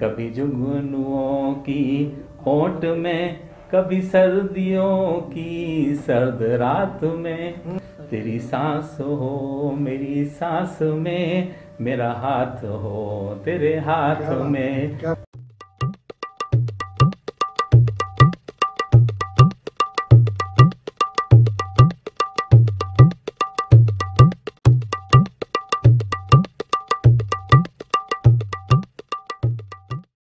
कभी जुगनुओं की होंठ में, कभी सर्दियों की सर्द रात में। तेरी सांस हो मेरी सांस में, मेरा हाथ हो तेरे हाथ में।